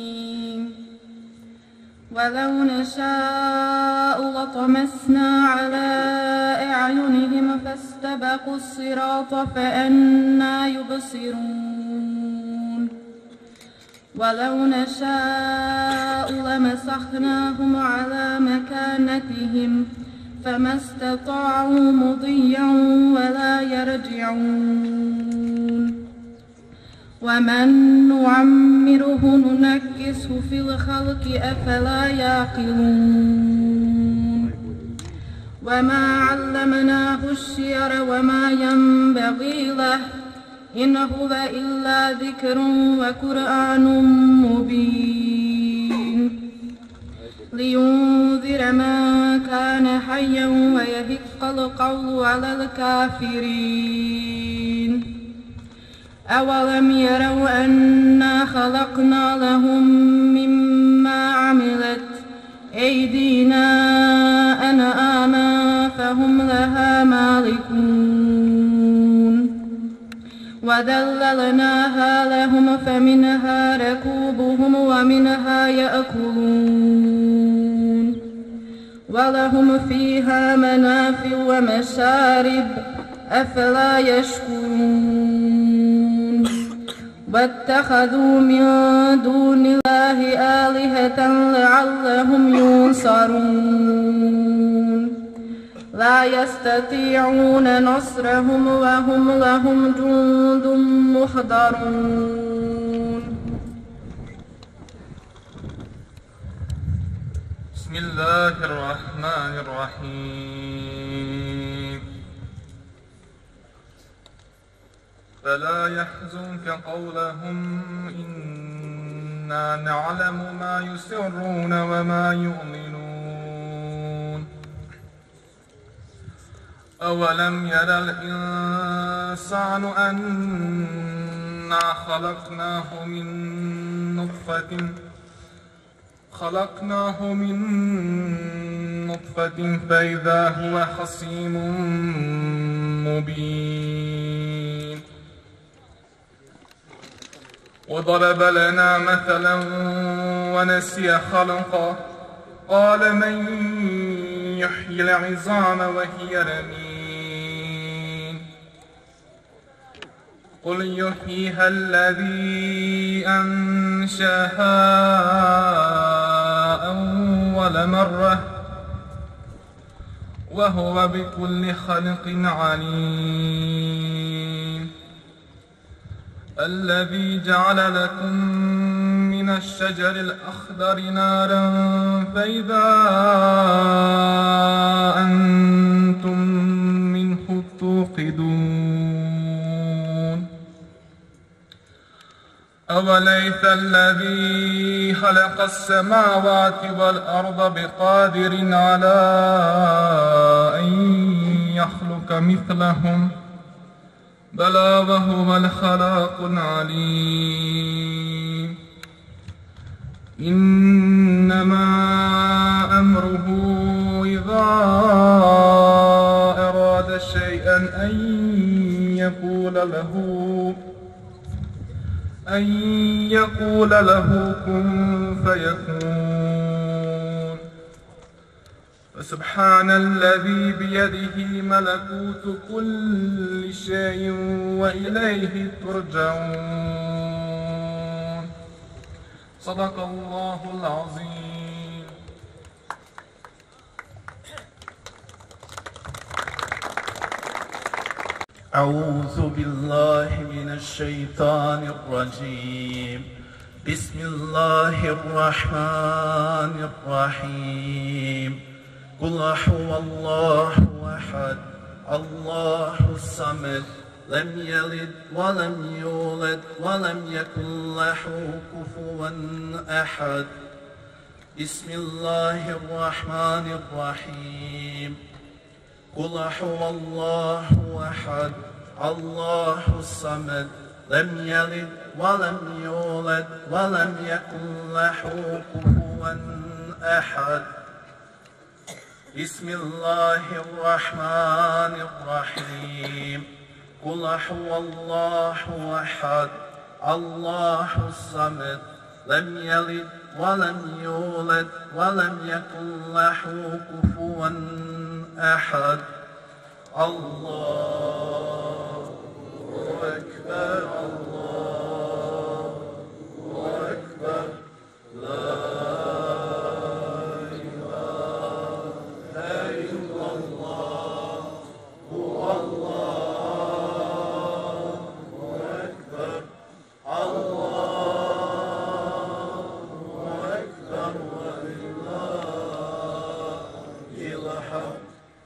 ولو نشاء لطمسنا على أعينهم فاستبقوا الصراط فأنى يبصرون. ولو نشاء لمسخناهم على مكانتهم فما استطاعوا مضيا ولا يرجعون. ومن نعمره ننكسه في الخلق أفلا يعقلون. وما علمناه الشعر وما ينبغي له إن هو إلا ذكر وقرآن مبين لينذر من كان حيا ويحق القول على الكافرين. أولم يروا أنا خلقنا لهم مما عملت أيدينا أنعاما فهم لها مالكون وذللناها لهم فمنها ركوبهم ومنها يأكلون ولهم فيها منافع ومشارب أفلا يشكرون. واتخذوا من دون الله آلهة لعلهم ينصرون. لا يستطيعون نصرهم وهم لهم جند محضرون. بسم الله الرحمن الرحيم. فلا يحزنك قولهم إنا نعلم ما يسرون وما يؤمنون. أولم ير الإنسان أنا خلقناه من نطفة فإذا هو خصيم مبين. وضرب لنا مثلا ونسي خلقه قال من يحيي العظام وهي رميم. قل يحييها الذي أنشاها أول مرة وهو بكل خلق عليم. الذي جعل لكم من الشجر الأخضر نارا فإذا أنتم منه توقدون. أوليس الذي خلق السماوات والأرض بقادر على أن يخلق مثلهم بلى وهو الخلاق العليم. إنما أمره إذا أراد شيئا أن يقول له كن فيكون. فسبحان الذي بيده ملكوت كل شيء وإليه ترجعون. صدق الله العظيم. أعوذ بالله من الشيطان الرجيم. بسم الله الرحمن الرحيم. قل هو الله أحد الله الصمد لم يلد ولم يولد ولم يكن له كفوا أحد. بسم الله الرحمن الرحيم. قل هو الله أحد الله الصمد لم يلد ولم يولد ولم يكن له كفوا أحد. بسم الله الرحمن الرحيم. قل هو الله أحد الله الصمد لم يلد ولم يولد ولم يكن له كفوا أحد. الله أكبر الله أكبر لا إله إلا الله هو الله أكبر الله أكبر ولله الحمد.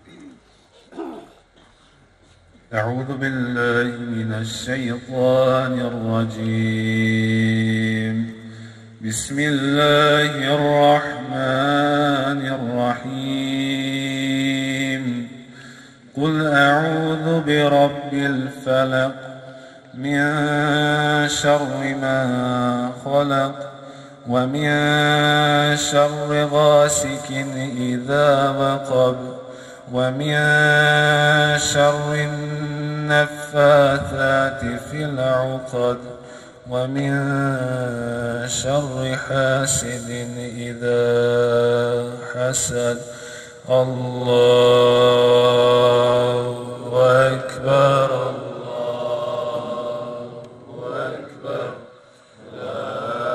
أعوذ بالله من الشيطان الرجيم. بسم الله الرحمن الرحيم. قل أعوذ برب الفلق من شر ما خلق ومن شر غاسق إذا وقب ومن شر النفاثات في العقد ومن شر حاسد إذا حسد. الله أكبر الله أكبر لا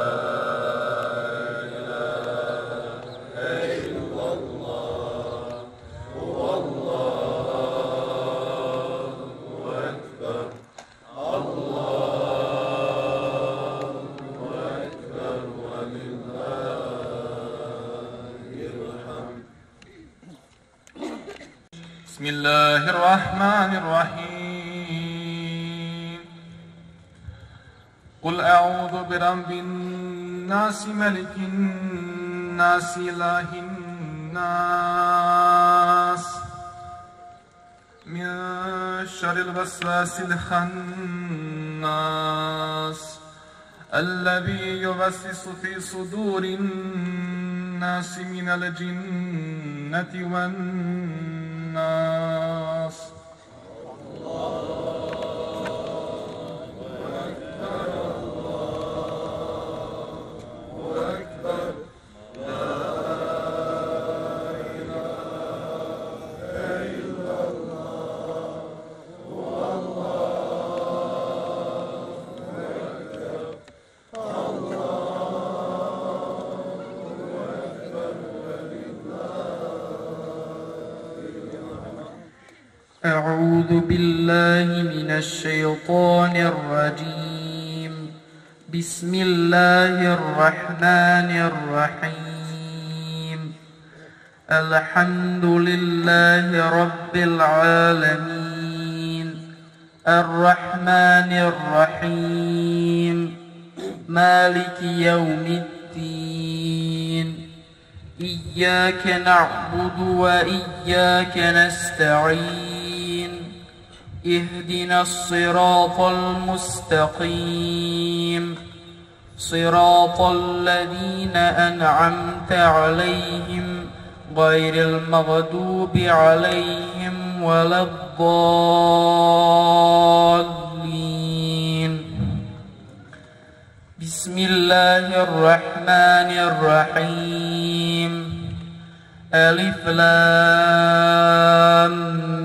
إله إلا الله هو الله أكبر الله أكبر ولله الحمد. بسم الله الرحمن الرحيم. قل أعوذ برب الناس ملك الناس إله الناس من شر الوسواس الخناس الذي يوسوس في صدور الناس من الجنة والناس. أعوذ بالله من الشيطان الرجيم. بسم الله الرحمن الرحيم. الحمد لله رب العالمين الرحمن الرحيم مالك يوم الدين. إياك نعبد وإياك نستعين. اهدنا الصراط المستقيم صراط الذين أنعمت عليهم غير المغضوب عليهم ولا الضالين. بسم الله الرحمن الرحيم. ألف لام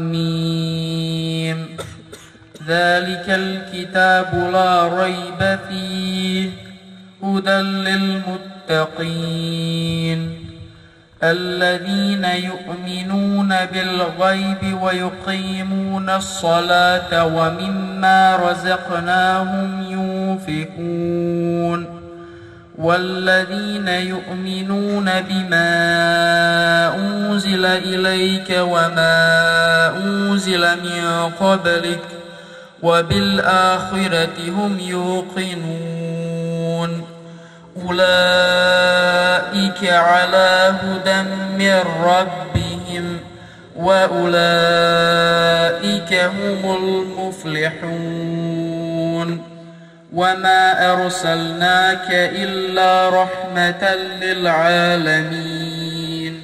ميم. ذلك الكتاب لا ريب فيه هدى للمتقين الذين يؤمنون بالغيب ويقيمون الصلاة ومما رزقناهم ينفقون والذين يؤمنون بما أنزل إليك وما أنزل من قبلك وبالآخرة هم يوقنون. أولئك على هدى من ربهم وأولئك هم المفلحون. وما أرسلناك إلا رحمة للعالمين.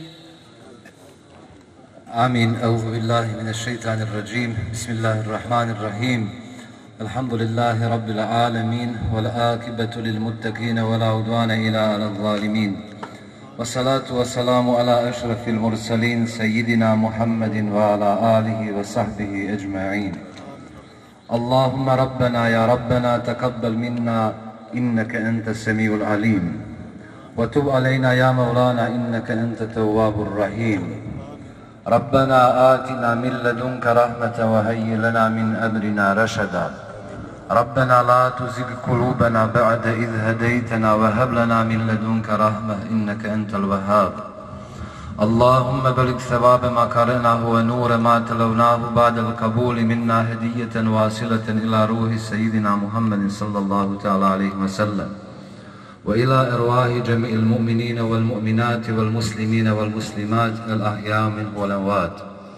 آمين. أعوذ بالله من الشيطان الرجيم. بسم الله الرحمن الرحيم. الحمد لله رب العالمين والعاقبة للمتقين ولا عدوان إلا على الظالمين والصلاة والسلام على أشرف المرسلين سيدنا محمد وعلى آله وصحبه أجمعين. اللهم ربنا يا ربنا تقبل منا إنك أنت السميع العليم وتب علينا يا مولانا إنك أنت التواب الرحيم. ربنا آتنا من لدنك رحمة وهيئ لنا من أمرنا رشدا. ربنا لا تزغ قلوبنا بعد إذ هديتنا وهب لنا من لدنك رحمة إنك أنت الوهاب. اللهم بلغ ثواب ما قرأناه ونور ما تلوناه بعد القبول منا هدية واصلة إلى روح سيدنا محمد صلى الله تعالى عليه وسلم وإلى أرواح جميع المؤمنين والمؤمنات والمسلمين والمسلمات الأحياء منهم والأموات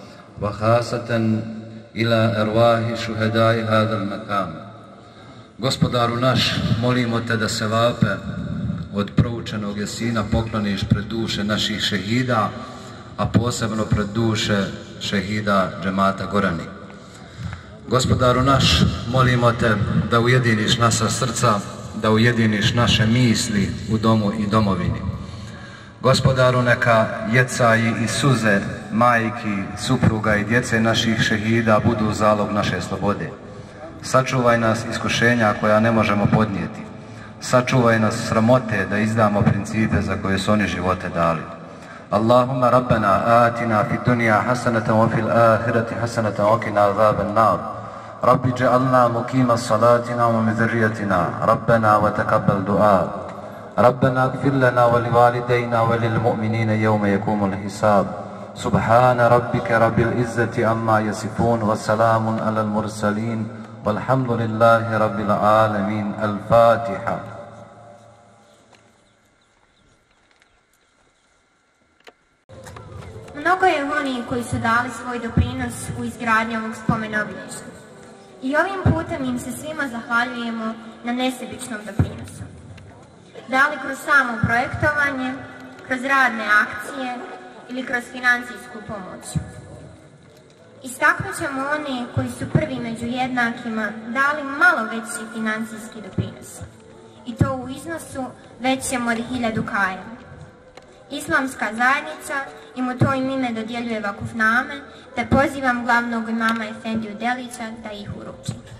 وخاصة إلى أرواح شهداء هذا المقام. Gospodaru naš, molimo te da se vape od proučenog jesina pokloniš pred duše naših šehida, a posebno pred duše šehida džemata Gorani. Gospodaru naš, molimo te da ujediniš naša srca, da ujediniš naše misli u domu i domovini. Gospodaru, neka jecaji i suze majki, supruga i djece naših šehida budu zalog naše slobode. Sačuvaj nas iskušenja koja ne možemo podnijeti. Sačuvaj nas sramote da izdamo principe za koje su oni živote dali. Allahumma rabbana atina fi dunya hasanatan wa fil akhirati hasanatan wa qina azaban nar. Rabbi ij'alna muqima salatina wa min dhurriyyatina. Rabbana wa taqabbal du'a. Rabbana ighfir lana wa liwalidayna wa lil mu'minina yawma yaqumul hisab. Subhana rabbika rabbil izzati amma yasifun wa salamun alal mursalin. والحمد لله رب العالمين. الفاتحة. Mnogo je onih koji su dali svoj doprinos u izgradnji ovog spomen-obilježja. I ovim putem im se svima zahvaljujemo na nesebičnom doprinosu. Da li kroz samo projektovanje, kroz radne akcije ili kroz financijsku pomoć. Istaknut ćemo one koji su prvi među jednakima dali malo veći financijski doprinos. I to u iznosu većem od 1000 kaja. Islamska zajednica im u to ime dodjeljuje vakufname, te pozivam glavnog imama Efendiju Delića da ih uruči.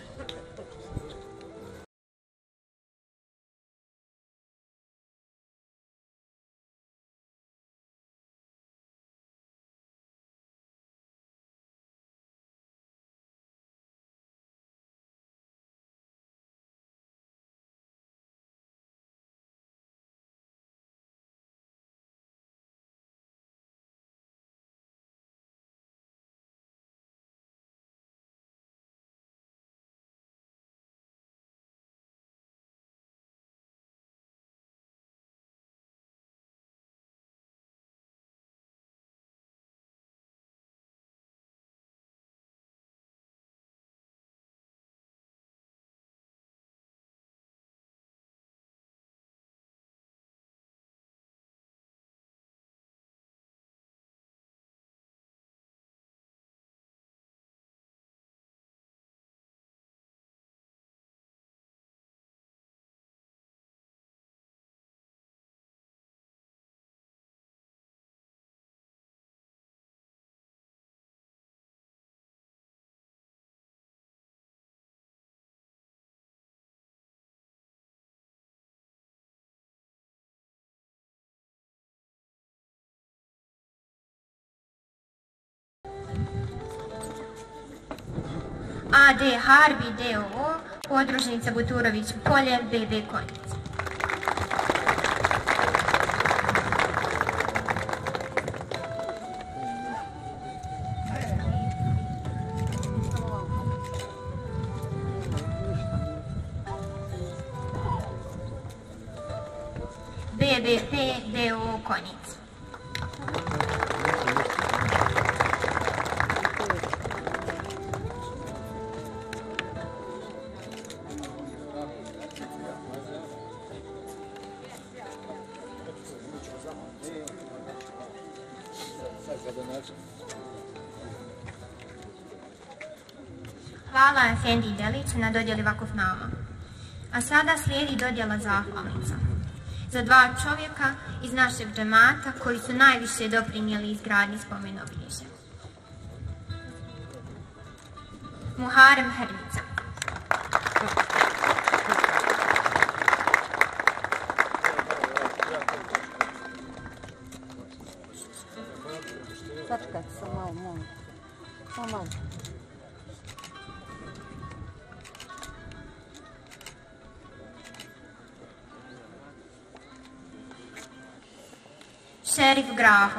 AD Harbi D.O.O. Podružnica Buturović Polje BB Konjica. BBP D.O.O. Konjica. Hvala Efendi Delić na dodjeli vakufnama. A sada slijedi dodjela zahvalnica za dva čovjeka iz našeg džemata koji su najviše doprinijeli izgradnji spomen-obilježja. Muharem Hrnica. Sačekajte se malo, molim. Samo malo. Šerif Graho.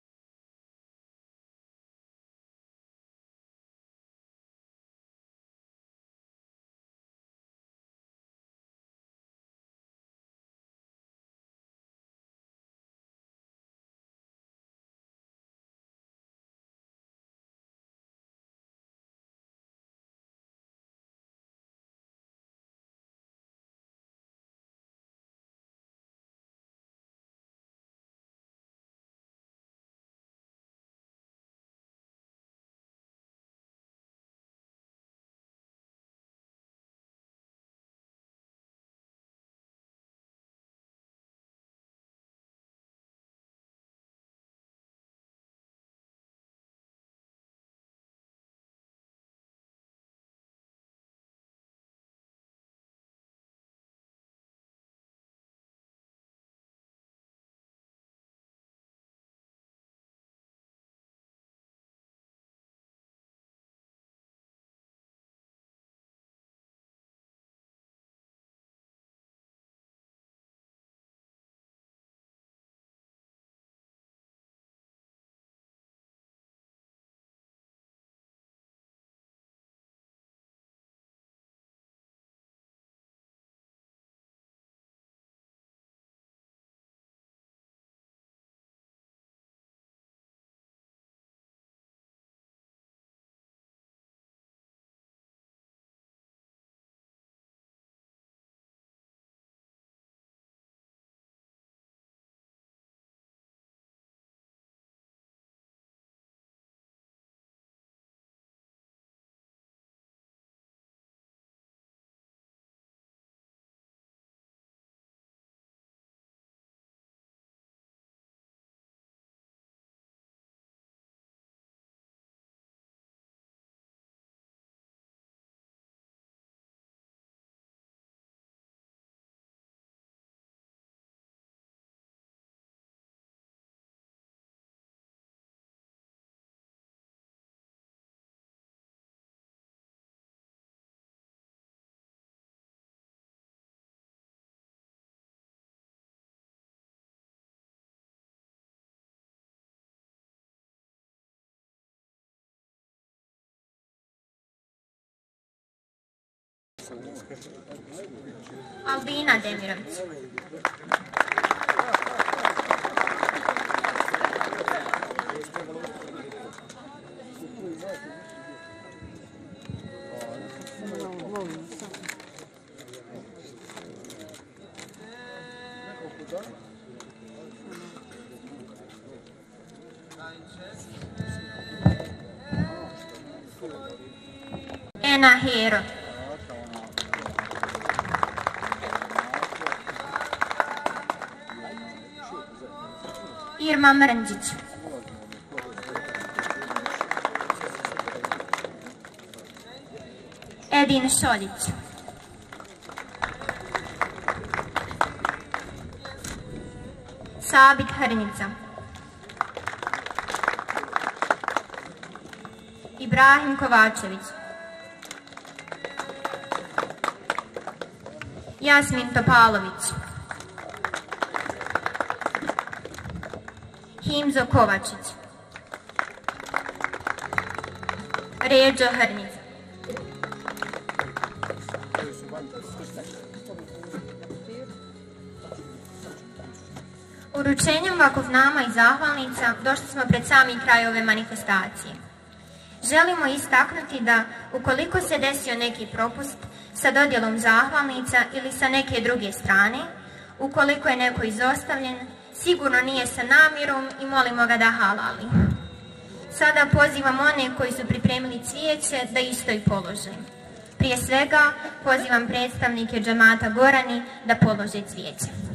Albina Demirović. Ena Hero. Irma Mrnđić. Edin Šoljić. Sabit Hrnica. Ibrahim Kovačević. Jasmin Topalović, Himzo Kovačić, Ređo Hrnica. Uručenjem vakufnama i zahvalnica došli smo pred sami kraj ove manifestacije. Želimo istaknuti da ukoliko se desio neki propust sa dodjelom zahvalnica ili sa neke druge strane, ukoliko je neko izostavljen, sigurno nije sa namjerom i molimo ga da halali. Sada pozivam one koji su pripremili cvijeće da isto i polože. Prije svega pozivam predstavnike džemata Gorani da polože cvijeće.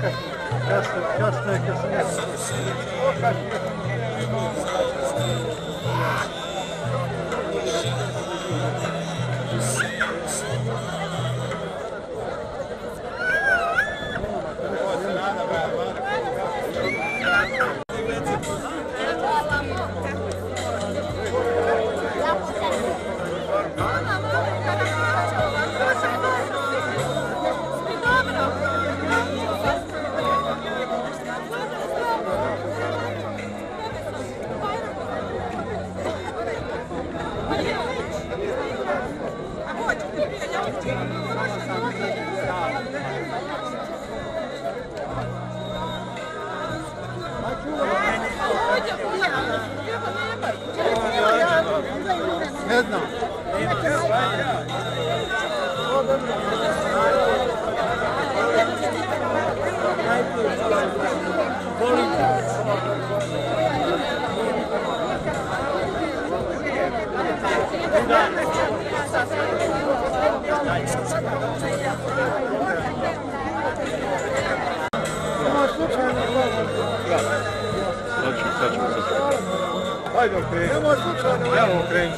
Ne znam. Hajde okreni. Evo okreni.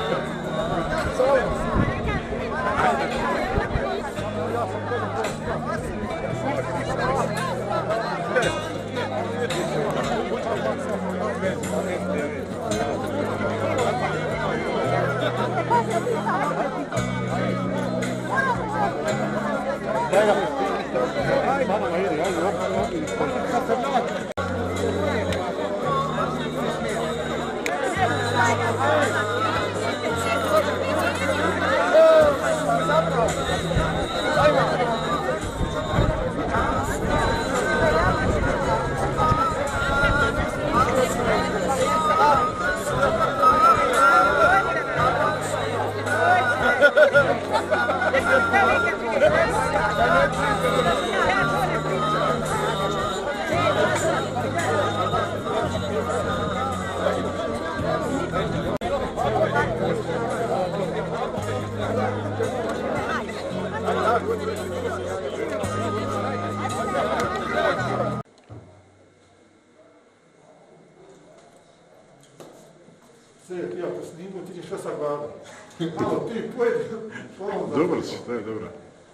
Ja to snimam, ti ćeš sve sad glava. Malo ti pojedi. Dobro si, to je dobro.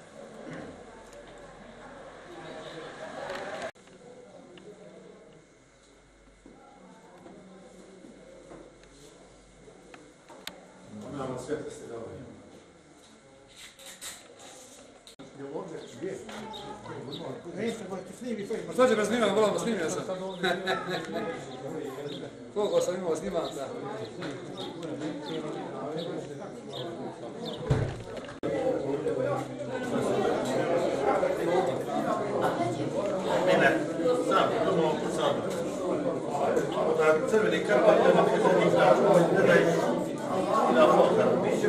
Imamo sve da ste dobri. Što će me snimati, volamo snimio sam. Koliko sam imao snimata? Mene, sam, domov, sam. Crveni karpa, jedan predsjednik ne daj na fotka.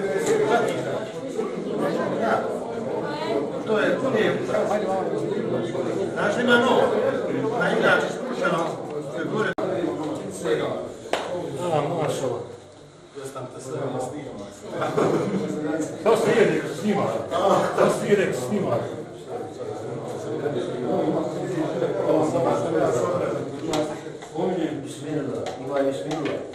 To je lijepo. Znaš, ima novo. Na igrač ispušeno. To je gore. Mašala. To svijenik snima. To svijenik snima. Spominjem bismillah, ima bismillah.